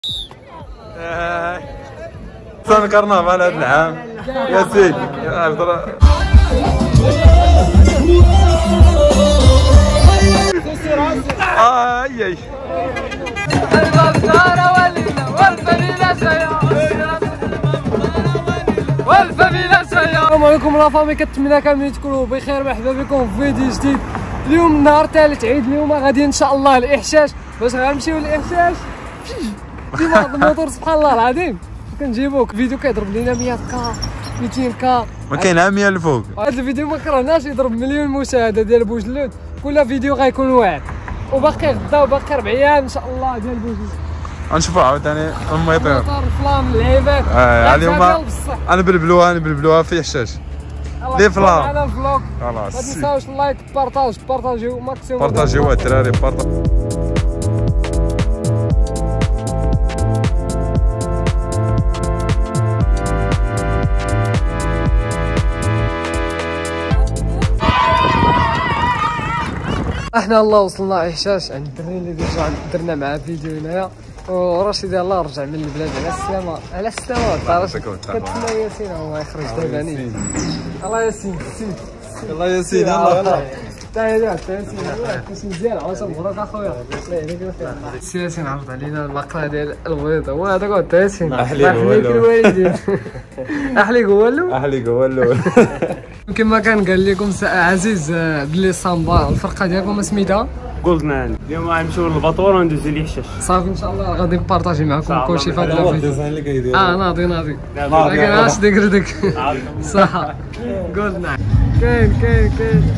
صار كرنفال هذا العام يا سيدي اي السلام عليكم لا فامي، كنتمنى كاملين تكونوا بخير. مرحبا بكم في فيديو جديد. اليوم نهار ثالث عيد، اليوم غادي ان شاء الله الاحشاش. باش غنمشيو للاحشاش ديما الموتور سبحان الله العظيم كنجيبوه فيديو كيضرب لينا 100 كا 200 كا، ما كاين 100 الفوق. هذا الفيديو ما كرهناش يضرب مليون مشاهده ديال بوجلود. كل فيديو غيكون واعر، وباقي غدا وباقي 4 ايام ان شاء الله ديال بوجلود. غنشوفوا عاوتاني اما يطير الموتور الفلام اللعيبات. اليوم انا بلبلوها في حشاش لي فلام على الفلوق. خلاص ما تنساوش اللايك، بارطاجيو ماكسيموم، بارطاجيو الدراري احنا الله وصلنا حشاش عند الدري اللي ديجا درنا معاه فيديو هنايا، ورشيد الله رجع من البلاد على السلامة كتسنى ياسين هو يخرج دابا. الله ياسين الله ياسين الله تاهي ياسين كاش مزيان عاوتاني مبروك اخويا. الله يهديك الخير. سي ياسين عرض علينا المقطع ديال البيض، هو هذاك هو ياسين احليك الوالدين احليك هو الاول. كما كان قال لكم عزيز بلي صامبا الفرقه ديالكم سميتها جولدمان. اليوم غنمشيو للباطور وندوزو لحشاش صافي. ان شاء الله غادي نبارطاجي معكم كلشي في هذا الفيديو. الديزاين اللي كيدير ناضي لكن اش ديك صح جولدمان. كاين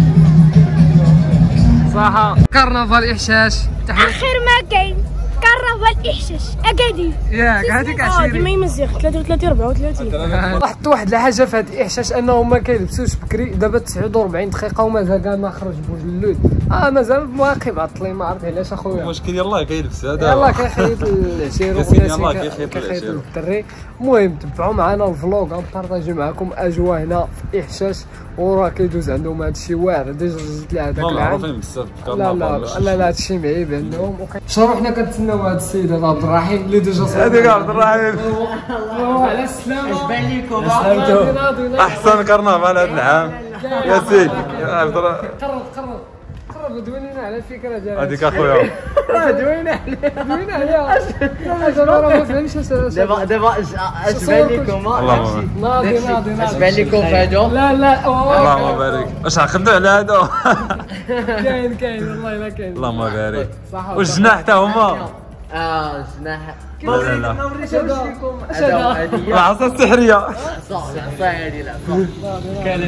صح. كرنفال احشاش اخر ما كاين كرنفال احشاش اكادي ياك هذيك عشيري ما يمزيغ 33 34. لاحظت واحد الحاجه في هذا الاحشاش انهم ما كيلبسوش بكري. دابا 49 دقيقه ومازال كاع ما خرج بوجلود. مازال مواقف عطلين، ما عرفت علاش اخويا. المشكل يلاه كيلبس هذا يلاه كيحيد العشير يلاه كيحيد الدري. المهم تبعوا معنا الفلوق، غنبارطاجي معكم اجواء هنا في احشاش، وراه كيدوز عندهم هذا الشيء واعر. ديجا جبت لها هذاك العام معروفين بزاف لا هذا الشيء معيب عندهم. شنو حنا كنتسناو هذا السيد هذا عبد الرحيم اللي ديجا صافي. هذيك عبد الرحيم على السلامه. اش بان لكم احسن كرنفال هذا العام يا سيدي. قرب دوينا على الفكره ديال هذيك اخويا. دوينا عليها دابا ما فهمتش. دابا اش بان لكم؟ ناضي اش بان لكم في هادو؟ لا اللهم بارك. واش عقدوا على هادو؟ كاين والله الا كاين. اللهم بارك. والجناح حتى هما جناح ما وريتهاش لكم. العصا السحريه. العصا هادي العصا كاينه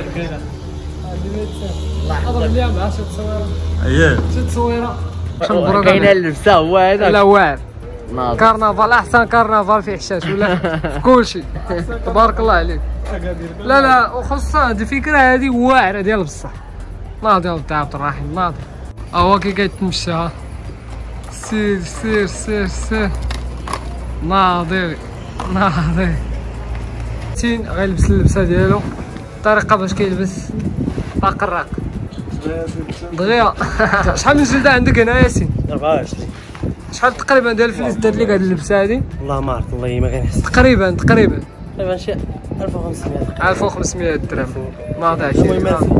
الله يحفظك. اليوم مع شي تصويره شي تصويره كاينه اللبسه هو هذا. لا واعر كرنفال، احسن كرنفال في حشاش ولا في كلشي. تبارك الله عليك. لا وخصوصا هذه الفكره هذه واعره ديال بصح. ناضي عبد الرحيم ناضي. هو كي كيتمشى سير ناضي تين غيلبس اللبسه ديالو. الطريقه باش كيلبس باقراق دغيا. شحال من جلده عندك هنا ياسين؟ 24. شحال تقريبا ديال الفلوس دار لك هاد اللبسه هادي؟ والله ما عرفت، والله ما كنحس. تقريبا شي 1500 1500 درهم. ناضي عشيري.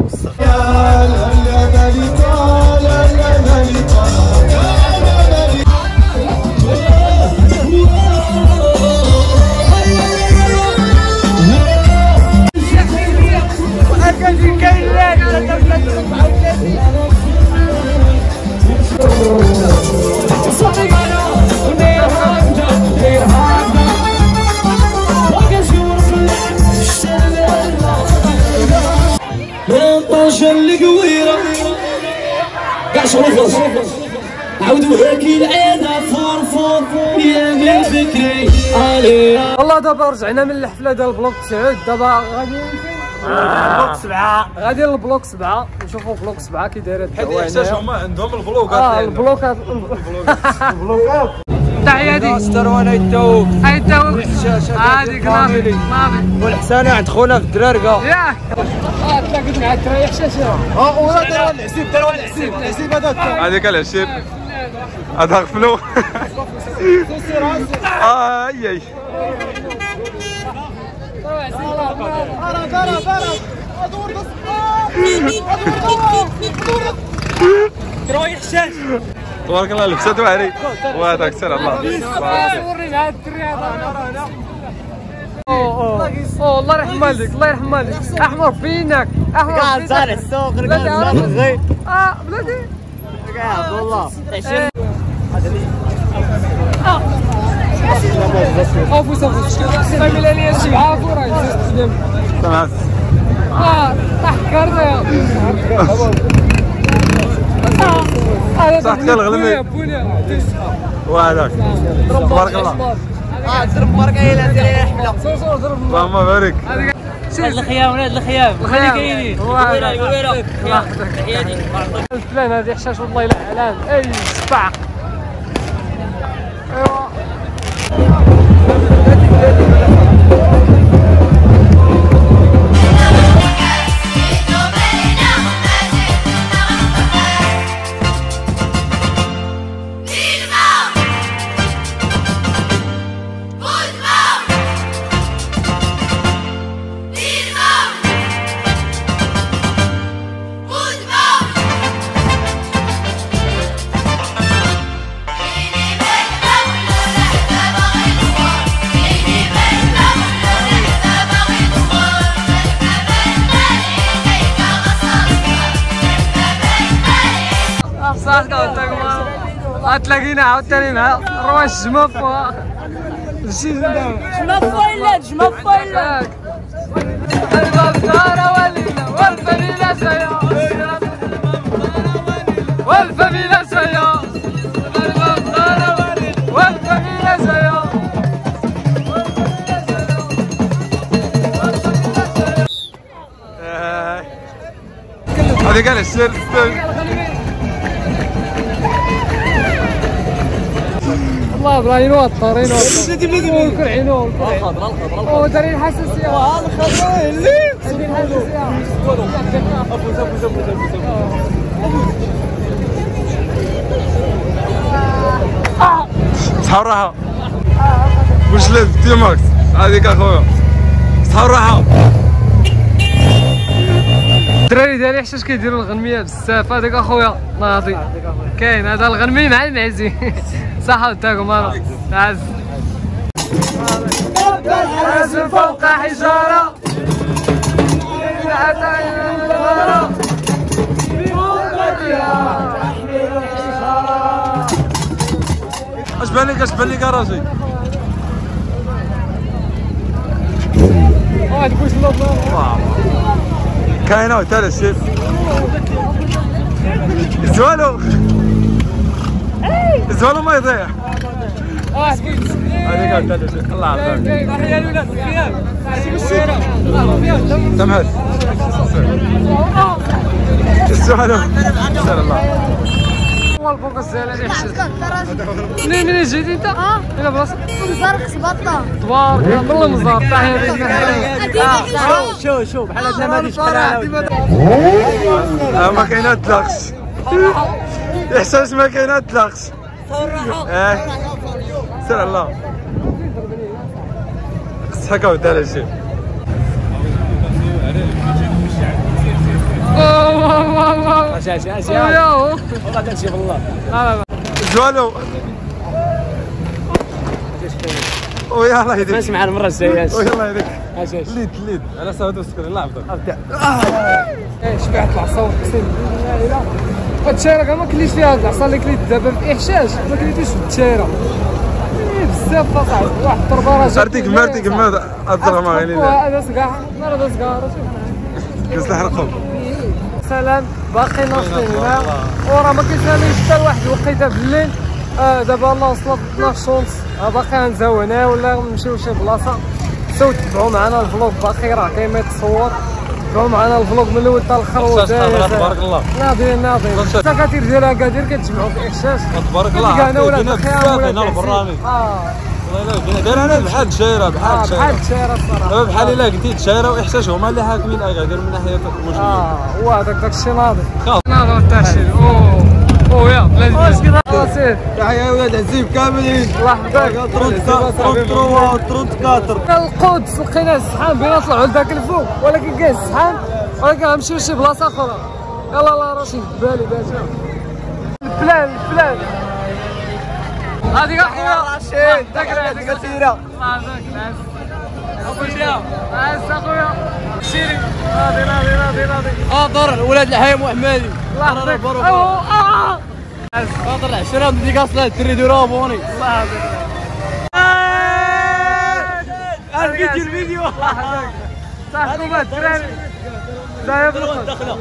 والله دابا رجعنا من الحفله ديال البلوك 9. دابا غادي بلوك 7. غادي للبلوك 7 نشوفوا بلوك 7 كي دايره الدعوه. حيت هما عندهم البلوكات. البلوكات تحيه دي ستروان يتوب هذيك ناضي والحسانه عند خونا في الدرارقه. ياك تلاقيت مع الدراري حشاش. ولا داروا الحسيب هذيك العشير هذا غفلو. اي تروح حشاش تبارك الله لبسات واعري وهذاك سير الله. صورني مع الدري هذا. اوه الله يرحم والديك الله يرحم والديك. احمر فينك احمر قاعد صار السوق قاعد صار بلادي قاعد والله افوس كامل عليا الشبعه فورا تمام تحكرنا صح الغلمي وهذاك تبارك الله. ضرب ورقه الى دير حمله اللهم بارك. الخيام ولاد الخيام خلي كاينين ويرا الفلان هذه حشاش والله الا اعلان اي سبع. ايوا تلاقينا عاوتاني مع رواش جماف جماف فايلات البطارة والليلة والفميلة سيا والفميلة سيا البطارة والفميلة سيا هذه قال السير الله برا ينوطر ينوطر عينو الخضر داري الحساسية الخضر اللي الحساسية صحاب راحة واش لابس ديماكس هذيك اخويا صحاب راحة. الدراري ديالي حشاش كيديروا الغنمية بزاف هذاك اخويا ناضي كاين هذا الغنمي مع المعزي صح تاكم انا تعز الحاس فوق حجارة اش بان لي كراسي كاينه تاع الشيف زوالو ما يضيع هذيك تاع الشيف الله يعافيك سمحت زوالو سير الله والفوق الزلال منين جيتي انت؟ الى بلاصه مزرق سبطه تبارك الله والله مزار شوف بحال هاد ما غاديش ما كاينات لاكس احساس ما كاينات لاكس سير الله صحك ودار الشيء والله تمشي بالله زوالو ويا الله يهديك نسمع المره الجايه ويا الله يهديك اجاش ليد على ساعه السكر الله يحفظك شبعت العصا اقسم بالله هاد الشارع كاع ما كليش فيها هاد العصا اللي كليت دابا في احشاش ما كليتوش في الشارع بزاف اصاحبي واحد التربه راه مرتي ما الدرهم غاليين هذا صكاع هذا صكاع كاس نحرقهم سلام باقي ناصرين هنا وراه ما كيتساليش حتى لواحد الوقيته بالليل دابا الله وصلت 12 ونص باقي غنزاو هنا ولا نمشيو شي بلاصه ساو تبعوا معنا الفلوق باقي راه كاين ما يتصور تبعوا معنا الفلوق من الاول حتى الاخر تبارك الله ناضيين الدكاتره ديال اكادير كتجمعوا في احشاش تبارك الله انا ولاد بزاف هنا البراني والله داير انا بحال الدشايره بحال الدشايره الصراحه بحال الا قلتي الدشايره واحساس هما اللي حاكمين اكادير من ناحيه المشكل هو هذاك الشيء ناضي ناضي الترشيد خويا بلاتي سير تحية يا ولاد عزيب كاملين. الله يحفظك. تروت كاتر. القدس لقينا الزحام بينا نطلعوا لذاك الفوق ولكن كاين الزحام ولكن غنمشيو لشي بلاصه اخرى. يلا الله رشيد بالي باش البلان هذيك اخويا رشيد هذيك كثيرة. الله يحفظك. عايز اخويا سيري راضي دور ولاد الحي محمدي. الله يحفظك. خاطر العشرة ديك اصلا الدري ديروها بوني. الله يحفظك. الفيديو صاحبكم الدراري زايد دخله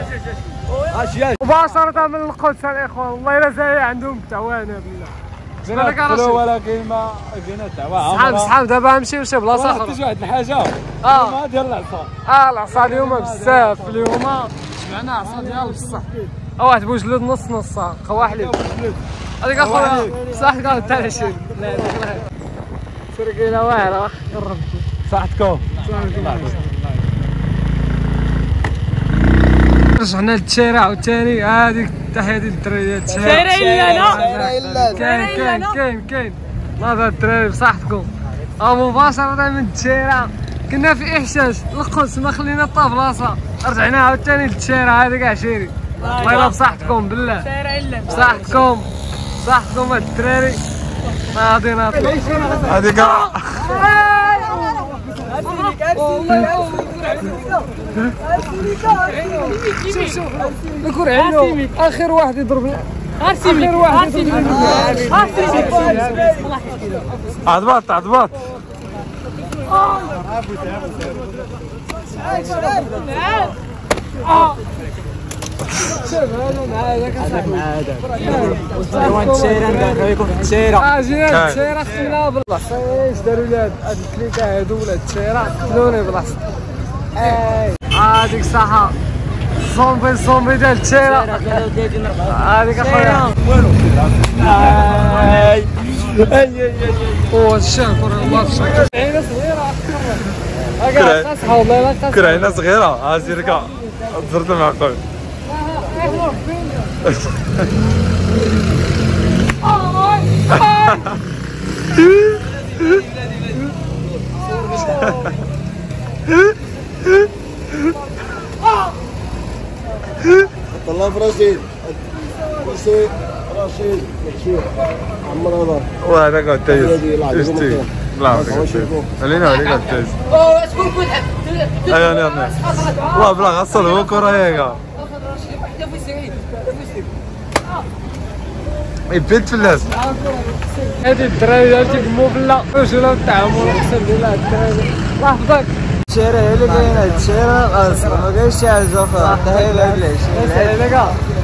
مباشرة من القدس الاخوان والله الا زايد عندهم تعوانه بالله. ولكن ما لقينا الدعوه. صحاب دابا غنمشيو لشي بلاصه اخرى. واحد الحاجه ما ديال العصا. العصا اليوم بزاف اليوم جمعنا عصا ديال بصح. واحد بوجلود نص قوا حليب هذيك اخويا صح قال تاع 20. لا سرقينا واعره قرب صحتكم. رجعنا للشارع عاوتاني. هذيك التحيه ديال الدراري ديال الشارع. كاين هذا الدراري بصحتكم. مباشرة من الشارع كنا في احشاش القدس ما خلينا حتى بلاصه رجعنا عاوتاني للشارع هذيك عشيري. الله يلا بصحتكم بالله بصحتكم الدراري غادينا هذيك شوف الكره عينو اخر واحد يضرب اخر واحد عضبات جينا الشيرة خصنا بالبلاصة. ايش داروا لي هاد الكليكا هادو ولاد الشيرة خلوني بلاصة. هاديك الساحة زومبي ديال الشيرة هاديك اخويا. الشاكر الله الشاكر. عينة صغيرة هكا قاصحة والله لا قاصحة. كرعينة صغيرة سيركا زرت المعقول. الله في رشيد مكشوف عمر هذا وهذا قاعد تايز اشتي لا خلينا عليك قاعد تايز. ايوه نعم والله بلا غسل هو كره هيك يبيت في الناس. هادي الدراري ديال تيقمو بالله وجوله الطعام والغسل ديال الدراري. الله يحفظك. الشارع هي اللي كاينه الشارع ما كاينش شي حاجه اخرى حتى هي بعد العشيه.